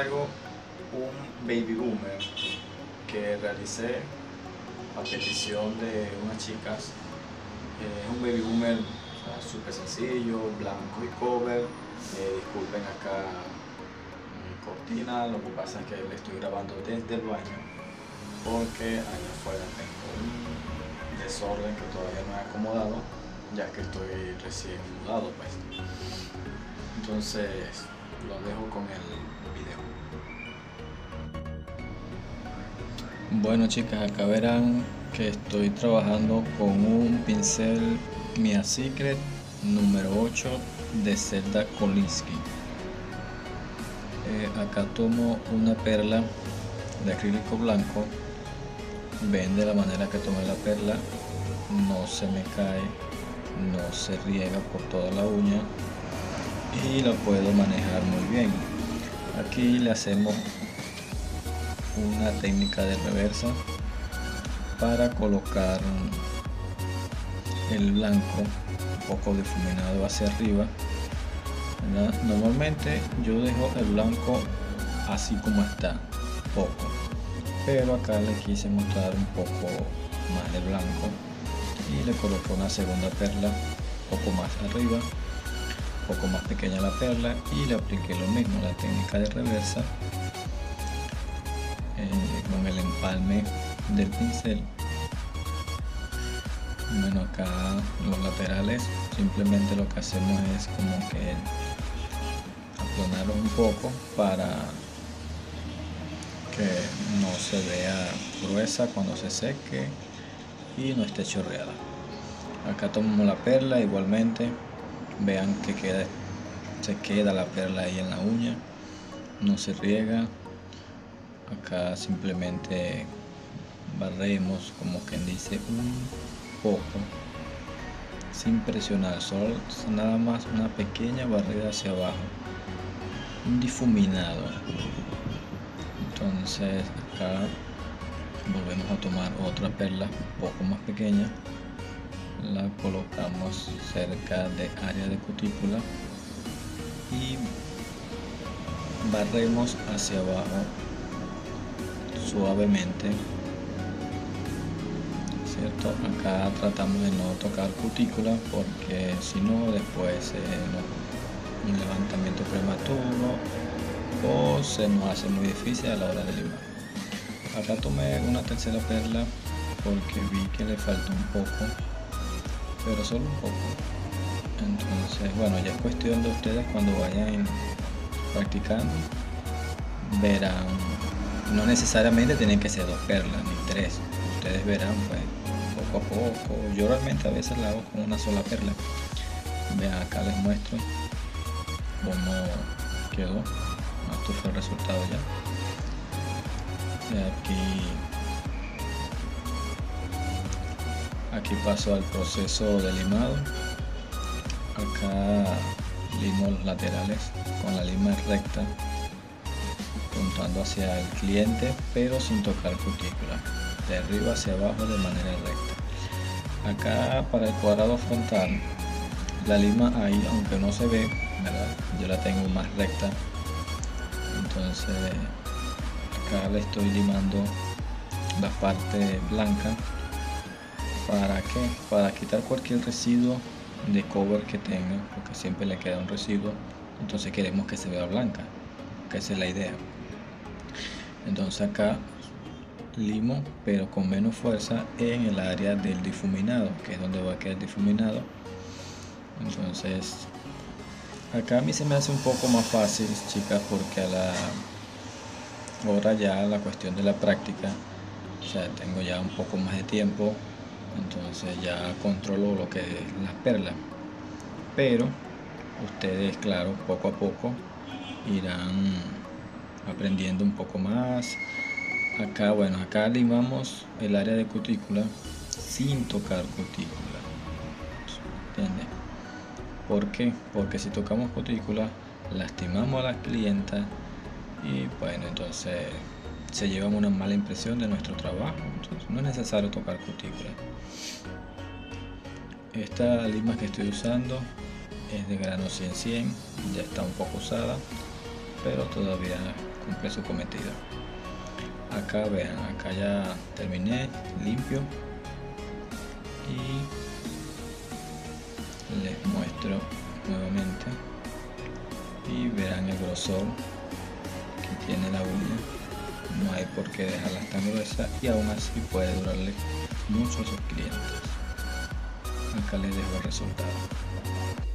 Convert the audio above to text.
traigo un baby boomer que realicé a petición de unas chicas. Es un baby boomer súper sencillo, blanco y cover. Disculpen acá mi cortina, lo que pasa es que le estoy grabando desde el baño porque allá afuera tengo un desorden que todavía no he acomodado, ya que estoy recién mudado pues. Entonces lo dejo con el video. Bueno chicas, acá verán que estoy trabajando con un pincel Mia Secret número 8 de Zelda Kolinsky. Acá tomo una perla de acrílico blanco. Ven de la manera que tomé la perla, no se me cae, no se riega por toda la uña y la puedo manejar muy bien. Aquí le hacemos una técnica de reversa para colocar el blanco un poco difuminado hacia arriba, ¿verdad? Normalmente yo dejo el blanco así como está, poco, pero acá le quise mostrar un poco más de blanco y le coloqué una segunda perla un poco más arriba, un poco más pequeña la perla, y le apliqué lo mismo, la técnica de reversa con el empalme del pincel. Bueno, acá los laterales simplemente lo que hacemos es como que aplanarlos un poco para que no se vea gruesa cuando se seque y no esté chorreada. Acá tomamos la perla, igualmente vean que se queda la perla ahí en la uña, no se riega. Acá simplemente barremos, como quien dice, un poco sin presionar, solo nada más una pequeña barrida hacia abajo, un difuminado. Entonces acá volvemos a tomar otra perla un poco más pequeña, la colocamos cerca de área de cutícula y barremos hacia abajo suavemente, ¿cierto? Acá tratamos de no tocar cutícula porque si no después un levantamiento prematuro o se nos hace muy difícil a la hora de limar. Acá tomé una tercera perla porque vi que le faltó un poco, pero solo un poco. Entonces bueno, ya es cuestión de ustedes cuando vayan practicando, verán, no necesariamente tienen que ser 2 perlas ni 3, ustedes verán pues poco a poco. Yo realmente a veces la hago con una sola perla. Vean, acá les muestro cómo quedó. Esto fue el resultado ya. Aquí paso al proceso de limado. Acá limo los laterales con la lima recta, apuntando hacia el cliente pero sin tocar cutícula, de arriba hacia abajo de manera recta. Acá para el cuadrado frontal, la lima ahí, aunque no se ve, ¿verdad? Yo la tengo más recta. Entonces acá le estoy limando la parte blanca. ¿Para qué? Para quitar cualquier residuo de cover que tenga, porque siempre le queda un residuo. Entonces queremos que se vea blanca, que esa es la idea. Entonces acá limo pero con menos fuerza en el área del difuminado, que es donde va a quedar difuminado. Entonces acá a mí se me hace un poco más fácil, chicas, porque a la hora ya la cuestión de la práctica, o sea, tengo ya un poco más de tiempo, entonces ya controlo lo que es las perlas, pero ustedes, claro, poco a poco irán aprendiendo un poco más. Acá, bueno, acá limamos el área de cutícula sin tocar cutícula, ¿entienden? ¿Por qué? Porque si tocamos cutícula lastimamos a la clienta y bueno, entonces se lleva una mala impresión de nuestro trabajo. Entonces no es necesario tocar cutícula. Esta lima que estoy usando es de grano 100-100, ya está un poco usada, pero todavía cumple su cometido. Acá vean, acá ya terminé, limpio y les muestro nuevamente y verán el grosor que tiene la uña. No hay por qué dejarla tan gruesa y aún así puede durarle mucho a sus clientes. Acá les dejo el resultado.